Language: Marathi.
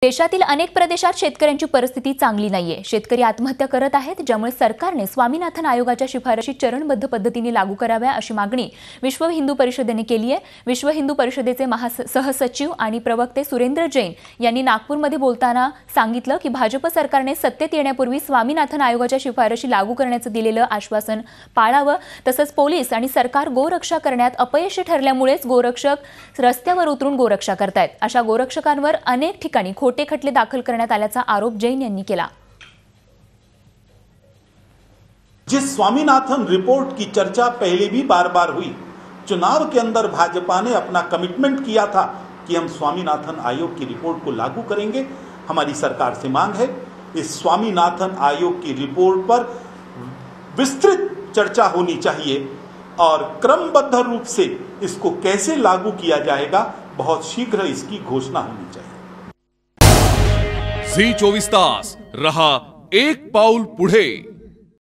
देशातील अनेक प्रदेशात शेतकऱ्यांची परिस्थिती चांगली नाहीये। शेतकरी आत्महत्या करत आहेत, ज्यामुळे सरकारने स्वामीनाथन आयोगाच्या शिफारशी चरणबद्ध पद्धतीने लागू कराव्या अशी मागणी विश्व हिंदू परिषदेने केली आहे। विश्व हिंदू परिषदेचे सहसचिव आणि प्रवक्ते सुरेंद्र जैन यांनी नागपूरमध्ये बोलताना सांगितलं की भाजप सरकारने सत्तेत येण्यापूर्वी स्वामीनाथन आयोगाच्या शिफारशी लागू करण्याचं दिलेलं आश्वासन पाळावं, तसंच पोलीस आणि सरकार गोरक्षा करण्यात अपयशी ठरल्यामुळेच गोरक्षक रस्त्यावर उतरून गोरक्षा करतायत। अशा गोरक्षकांवर अनेक ठिकाणी खोटे खटले दाखल करण्यात आल्याचा आरोप जैन यांनी केला। जिस स्वामीनाथन रिपोर्ट की चर्चा पहले भी बार बार हुई, चुनाव के अंदर भाजपा ने अपना कमिटमेंट किया था कि हम स्वामीनाथन आयोग की रिपोर्ट को लागू करेंगे। हमारी सरकार से मांग है इस स्वामीनाथन आयोग की रिपोर्ट पर विस्तृत चर्चा होनी चाहिए और क्रमबद्ध रूप से इसको कैसे लागू किया जाएगा, बहुत शीघ्र इसकी घोषणा होनी चाहिए। झी 24 तास रहा एक पाऊल पुढे।